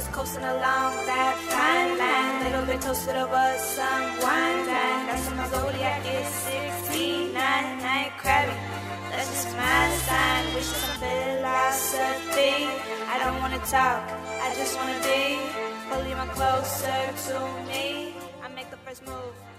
coasting along that fine line. Little bit toasted over some wine line. That's when my zodiac is 69. I ain't crabby, that's just my sign. Wish some philosophy. I don't wanna talk, I just wanna be. Pull you closer to me. I make the first move.